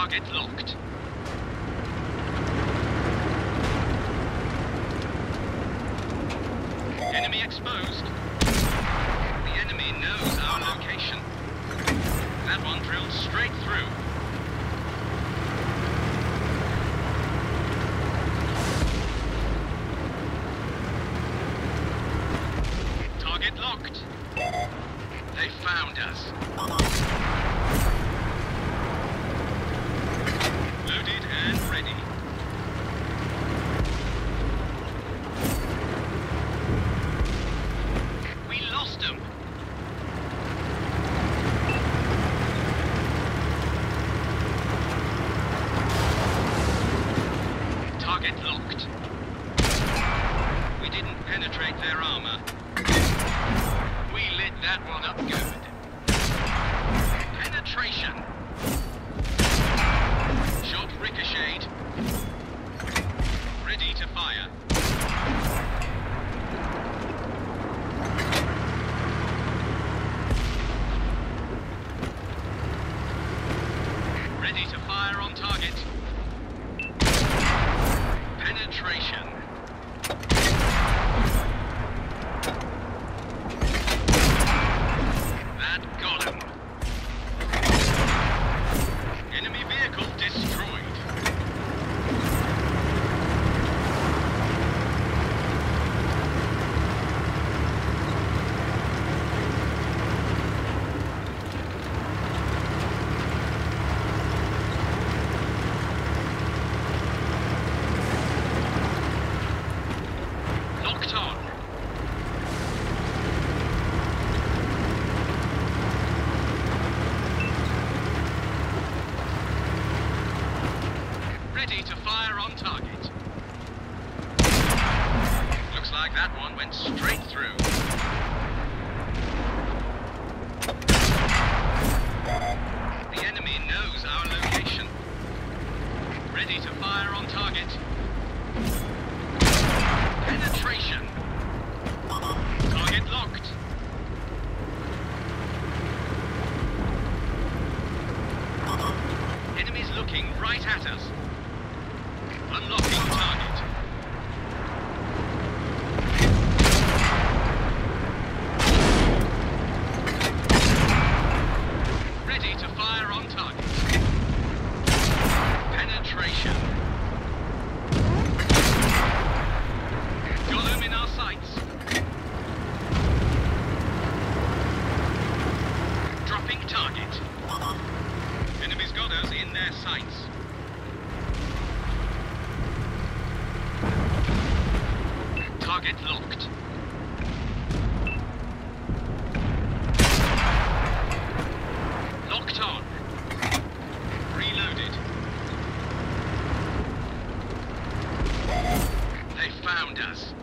Target locked. Enemy exposed. The enemy knows our location. That one drilled straight through. Target locked. They found us. Loaded and ready. We lost them. Target locked. We didn't penetrate their armor. We lit that one up good. Penetration. Shot ricocheted. Ready to fire. Ready to fire on target. Penetration. That got him. Enemy vehicle destroyed. Locked on. Ready to fire on target. Looks like that one went straight through. The enemy knows our location. Ready to fire on target. Penetration. Target locked. Enemies looking right at us. Unlocking target. Ready to fire on target. Penetration. Got them in our sights. Dropping target. Enemies got us in their sights. Target locked. Locked on. Reloaded. They found us.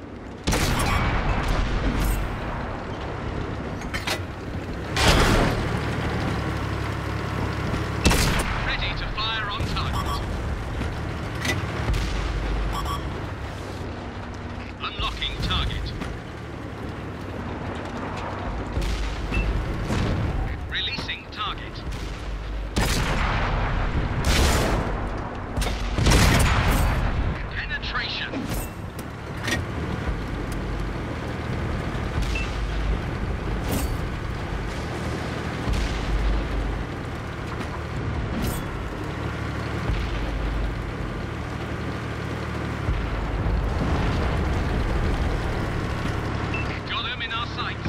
Ready to fire on target. Unlocking target. Releasing target. Penetration. Got him in our sights.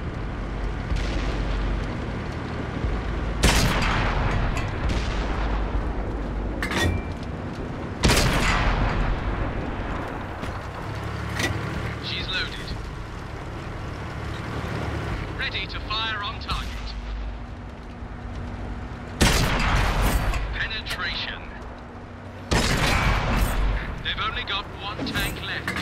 She's loaded. Ready to fire on target. Penetration. They've only got one tank left.